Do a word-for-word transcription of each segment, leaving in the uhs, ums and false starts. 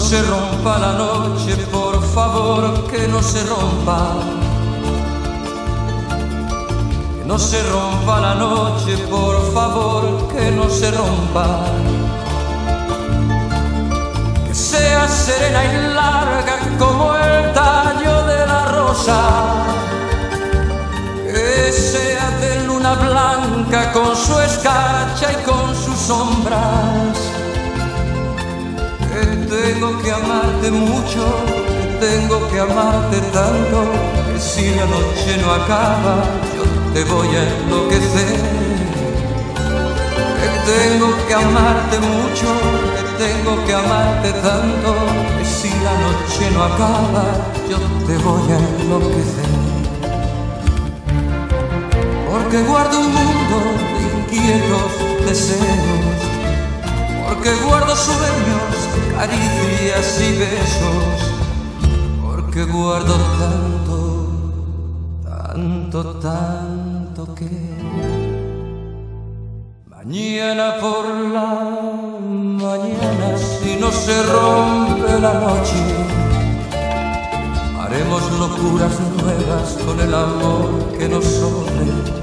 se rompa la noche, por favor, que no se rompa. Que no se rompa la noche, por favor, que no se rompa. Que sea serena y larga como el tallo de la rosa. Que sea de luna blanca con su escarcha y con sus sombras. Que tengo que amarte mucho, que tengo que amarte tanto, que si la noche no acaba yo te voy a enloquecer. Que tengo que amarte mucho, que tengo que amarte tanto, que si la noche no acaba yo te voy a enloquecer. Porque guardo un mundo de inquietos deseos, porque guardo sueños, caricias y besos, porque guardo tanto, tanto, tanto que mañana por la mañana, si no se rompe la noche, haremos locuras nuevas con el amor que nos sobre.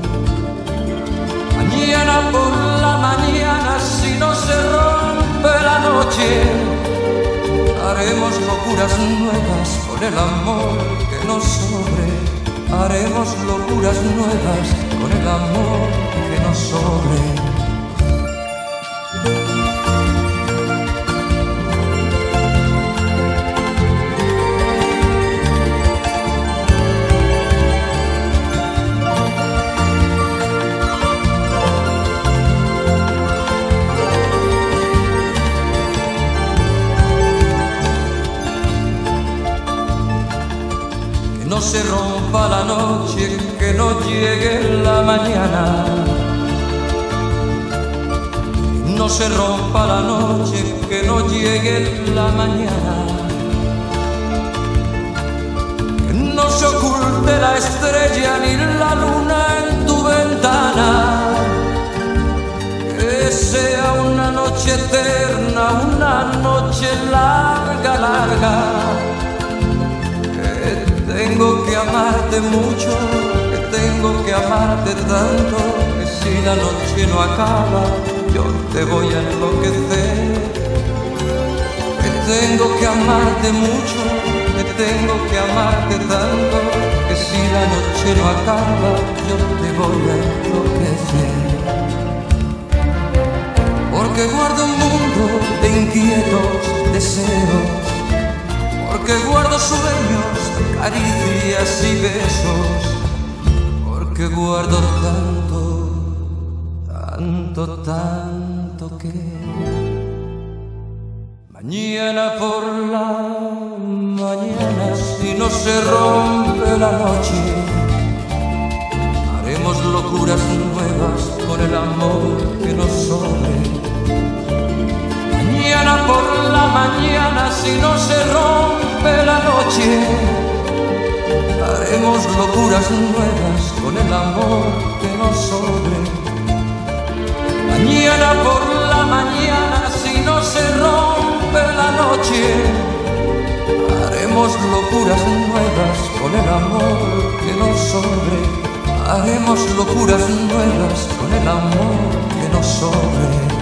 Mañana por la mañana, si no se rompe la noche, haremos locuras nuevas con el amor que nos sobre. Haremos locuras nuevas con el amor que nos sobre. Que no se rompa la noche, que no llegue la mañana. Que no se rompa la noche, que no llegue la mañana. Que no se oculte la estrella ni la luna en tu ventana. Que sea una noche eterna, una noche larga, larga. Tengo que amarte mucho, que tengo que amarte tanto, que si la noche no acaba, yo te voy a enloquecer. Que tengo que amarte mucho, que tengo que amarte tanto, que si la noche no acaba, yo te voy a enloquecer. Porque guardo un mundo de inquietos deseos, porque guardo sueños, caricias y besos, porque guardo tanto, tanto, tanto que mañana por la mañana, si no se rompe la noche, haremos locuras nuevas con el amor que nos sobre. Mañana por la mañana, si no se rompe la noche, haremos locuras nuevas con el amor que nos sobre. Mañana por la mañana, si no se rompe la noche, haremos locuras nuevas con el amor que nos sobre. Haremos locuras nuevas con el amor que nos sobre.